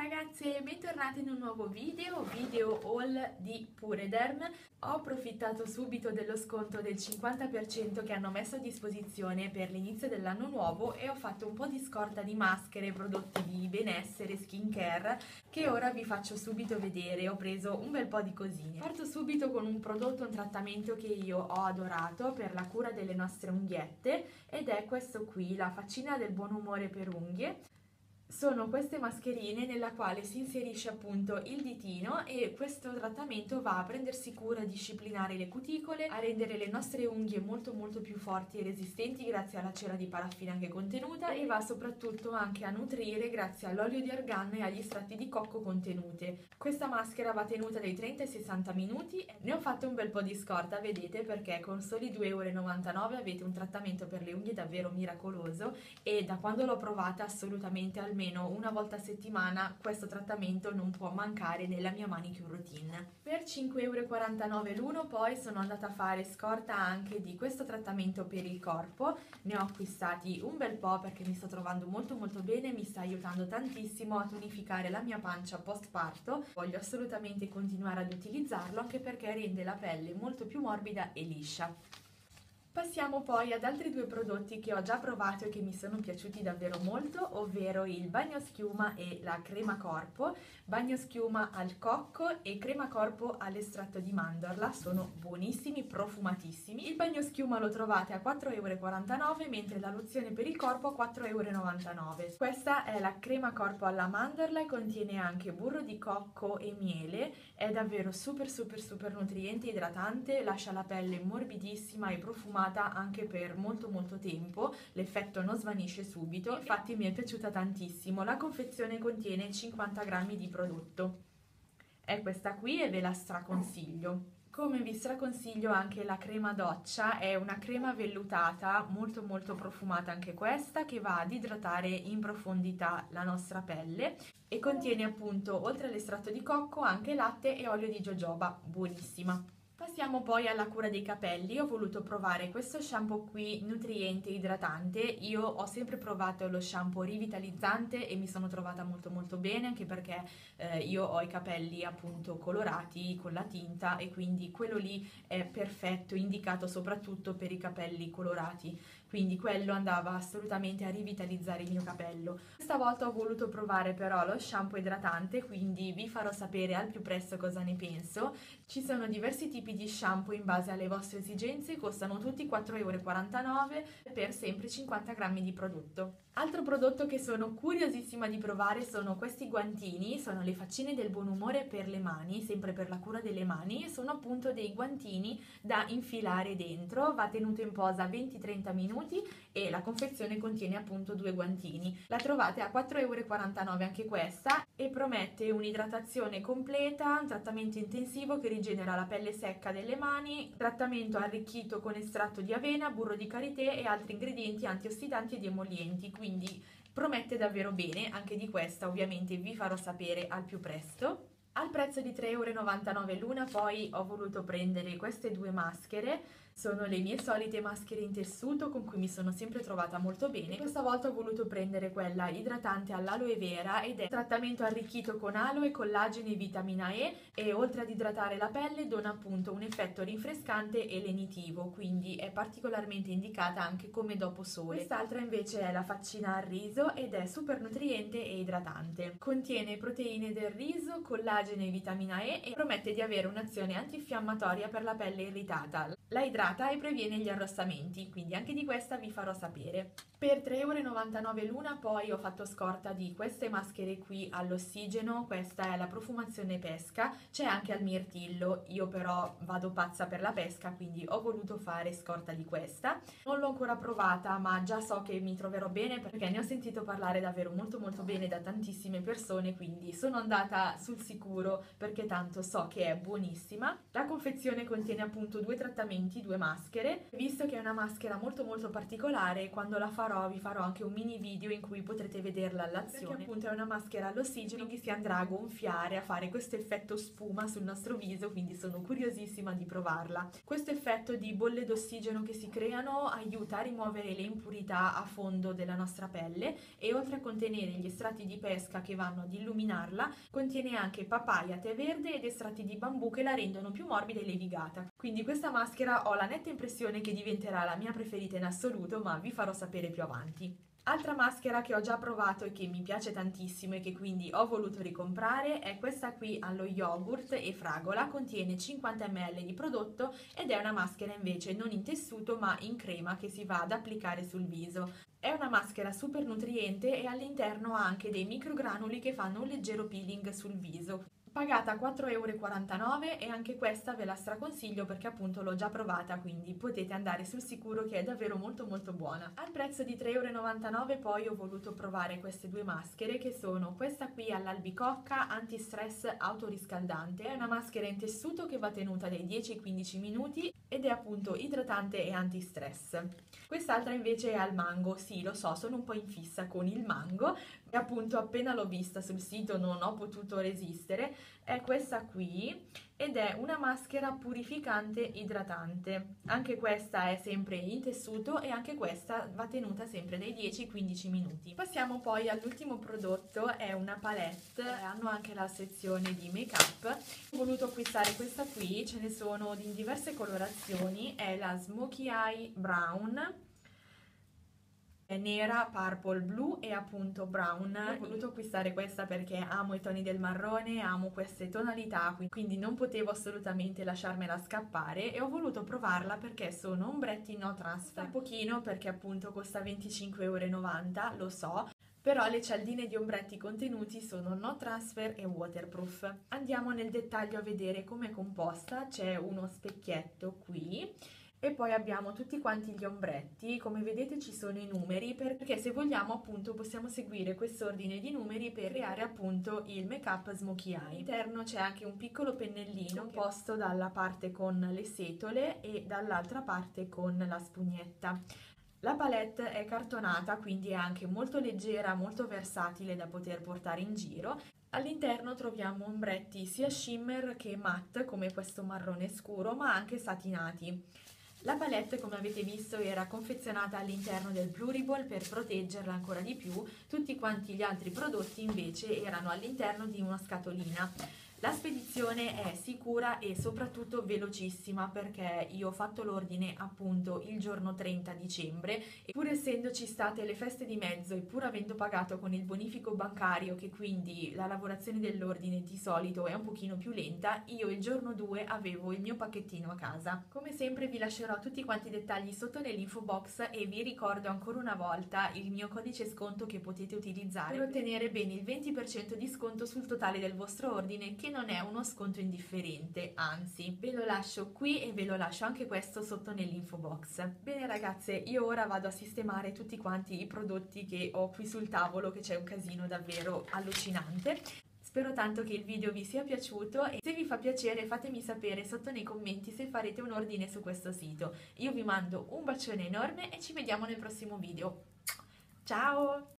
ragazze, bentornate in un nuovo video haul di Purederm. Ho approfittato subito dello sconto del 50% che hanno messo a disposizione per l'inizio dell'anno nuovo e ho fatto un po' di scorta di maschere, prodotti di benessere, skincare che ora vi faccio subito vedere. Ho preso un bel po' di cosine. Parto subito con un prodotto, un trattamento che io ho adorato per la cura delle nostre unghiette ed è questo qui, la faccina del buon umore per unghie. Sono queste mascherine nella quale si inserisce appunto il ditino e questo trattamento va a prendersi cura, a disciplinare le cuticole, a rendere le nostre unghie molto più forti e resistenti grazie alla cera di paraffina che è contenuta e va soprattutto anche a nutrire grazie all'olio di argan e agli estratti di cocco contenute. Questa maschera va tenuta dai 30 ai 60 minuti, ne ho fatto un bel po' di scorta, vedete, perché con soli 2,99 € avete un trattamento per le unghie davvero miracoloso e da quando l'ho provata assolutamente almeno una volta a settimana questo trattamento non può mancare nella mia manicure routine. Per 5,49 € l'uno poi sono andata a fare scorta anche di questo trattamento per il corpo, ne ho acquistati un bel po' perché mi sto trovando molto bene, mi sta aiutando tantissimo a tonificare la mia pancia post parto, voglio assolutamente continuare ad utilizzarlo anche perché rende la pelle molto più morbida e liscia. Passiamo poi ad altri due prodotti che ho già provato e che mi sono piaciuti davvero molto, ovvero il bagno schiuma e la crema corpo. Bagno schiuma al cocco e crema corpo all'estratto di mandorla, sono buonissimi, profumatissimi. Il bagno schiuma lo trovate a 4,49 €, mentre la lozione per il corpo a 4,99 €. Questa è la crema corpo alla mandorla e contiene anche burro di cocco e miele, è davvero super nutriente e idratante, lascia la pelle morbidissima e profumata anche per molto tempo, l'effetto non svanisce subito, infatti mi è piaciuta tantissimo. La confezione contiene 50 grammi di prodotto, è questa qui e ve la straconsiglio. Come vi straconsiglio anche la crema doccia, è una crema vellutata molto profumata anche questa, che va ad idratare in profondità la nostra pelle e contiene appunto, oltre all'estratto di cocco, anche latte e olio di jojoba, buonissima. Passiamo poi alla cura dei capelli. Ho voluto provare questo shampoo qui nutriente e idratante. Io ho sempre provato lo shampoo rivitalizzante e mi sono trovata molto bene, anche perché io ho i capelli appunto colorati con la tinta e quindi quello lì è perfetto, indicato soprattutto per i capelli colorati, quindi quello andava assolutamente a rivitalizzare il mio capello. Questa volta ho voluto provare però lo shampoo idratante, quindi vi farò sapere al più presto cosa ne penso. Ci sono diversi tipi di shampoo in base alle vostre esigenze, costano tutti 4,49 € per sempre 50 grammi di prodotto. Altro prodotto che sono curiosissima di provare sono questi guantini, sono le faccine del buon umore per le mani, sempre per la cura delle mani, sono appunto dei guantini da infilare dentro, va tenuto in posa 20-30 minuti e la confezione contiene appunto due guantini. La trovate a 4,49 € anche questa e promette un'idratazione completa, un trattamento intensivo che rigenera la pelle secca delle mani, trattamento arricchito con estratto di avena, burro di karité e altri ingredienti antiossidanti ed emollienti, quindi promette davvero bene. Anche di questa ovviamente vi farò sapere al più presto. Al prezzo di 3,99 € l'una poi ho voluto prendere queste due maschere, sono le mie solite maschere in tessuto con cui mi sono sempre trovata molto bene. Questa volta ho voluto prendere quella idratante all'aloe vera ed è trattamento arricchito con aloe, collagene e vitamina E e oltre ad idratare la pelle dona appunto un effetto rinfrescante e lenitivo, quindi è particolarmente indicata anche come dopo sole. Quest'altra invece è la faccina al riso ed è super nutriente e idratante. Contiene proteine del riso, collagene e vitamina E e promette di avere un'azione antinfiammatoria per la pelle irritata. La idrata e previene gli arrossamenti, quindi anche di questa vi farò sapere. Per 3,99 € l'una poi ho fatto scorta di queste maschere qui all'ossigeno, questa è la profumazione pesca, c'è anche al mirtillo, io però vado pazza per la pesca quindi ho voluto fare scorta di questa. Non l'ho ancora provata ma già so che mi troverò bene perché ne ho sentito parlare davvero molto bene da tantissime persone, quindi sono andata sul sicuro perché tanto so che è buonissima. La confezione contiene appunto due trattamenti, due due maschere. Visto che è una maschera molto particolare, quando la farò vi farò anche un mini video in cui potrete vederla all'azione, perché appunto è una maschera all'ossigeno che si andrà a gonfiare, a fare questo effetto spuma sul nostro viso, quindi sono curiosissima di provarla. Questo effetto di bolle d'ossigeno che si creano aiuta a rimuovere le impurità a fondo della nostra pelle e oltre a contenere gli estratti di pesca che vanno ad illuminarla, contiene anche papaya, tè verde ed estratti di bambù che la rendono più morbida e levigata. Quindi questa maschera ho la netta impressione che diventerà la mia preferita in assoluto, ma vi farò sapere più avanti. Altra maschera che ho già provato e che mi piace tantissimo e che quindi ho voluto ricomprare è questa qui allo yogurt e fragola, contiene 50 ml di prodotto ed è una maschera invece non in tessuto ma in crema che si va ad applicare sul viso. È una maschera super nutriente e all'interno ha anche dei microgranuli che fanno un leggero peeling sul viso. Pagata 4,49 € e anche questa ve la straconsiglio perché appunto l'ho già provata, quindi potete andare sul sicuro che è davvero molto buona. Al prezzo di 3,99 € poi ho voluto provare queste due maschere che sono questa qui all'albicocca anti-stress autoriscaldante. È una maschera in tessuto che va tenuta dai 10 ai 15 minuti ed è appunto idratante e anti-stress. Quest'altra invece è al mango. Sì, lo so, sono un po' in fissa con il mango e appunto appena l'ho vista sul sito non ho potuto resistere. È questa qui ed è una maschera purificante idratante. Anche questa è sempre in tessuto e anche questa va tenuta sempre dai 10 ai 15 minuti. Passiamo poi all'ultimo prodotto, è una palette, hanno anche la sezione di make up. Ho voluto acquistare questa qui, ce ne sono in diverse colorazioni, è la Smokey Eye Brown. È nera, purple, blu e appunto brown. Ho voluto acquistare questa perché amo i toni del marrone, amo queste tonalità, quindi non potevo assolutamente lasciarmela scappare e ho voluto provarla perché sono ombretti no transfer. Un pochino perché appunto costa 25,90 €, lo so, però le cialdine di ombretti contenuti sono no transfer e waterproof. Andiamo nel dettaglio a vedere come è composta. C'è uno specchietto qui e poi abbiamo tutti quanti gli ombretti. Come vedete ci sono i numeri perché se vogliamo appunto possiamo seguire quest'ordine di numeri per creare appunto il make up smokey eye. All'interno c'è anche un piccolo pennellino posto dalla parte con le setole e dall'altra parte con la spugnetta. La palette è cartonata, quindi è anche molto leggera, molto versatile da poter portare in giro. All'interno troviamo ombretti sia shimmer che matte, come questo marrone scuro, ma anche satinati. La palette, come avete visto, era confezionata all'interno del Pluriball per proteggerla ancora di più. Tutti quanti gli altri prodotti invece erano all'interno di una scatolina. La spedizione è sicura e soprattutto velocissima perché io ho fatto l'ordine appunto il giorno 30 dicembre e pur essendoci state le feste di mezzo e pur avendo pagato con il bonifico bancario, che quindi la lavorazione dell'ordine di solito è un pochino più lenta, io il giorno 2 avevo il mio pacchettino a casa. Come sempre vi lascerò tutti quanti i dettagli sotto nell'info box e vi ricordo ancora una volta il mio codice sconto che potete utilizzare per ottenere bene il 20% di sconto sul totale del vostro ordine, che non è uno sconto indifferente, anzi ve lo lascio qui e ve lo lascio anche questo sotto nell'info box. Bene ragazze, io ora vado a sistemare tutti quanti i prodotti che ho qui sul tavolo, che c'è un casino davvero allucinante. Spero tanto che il video vi sia piaciuto e se vi fa piacere fatemi sapere sotto nei commenti se farete un ordine su questo sito. Io vi mando un bacione enorme e ci vediamo nel prossimo video. Ciao!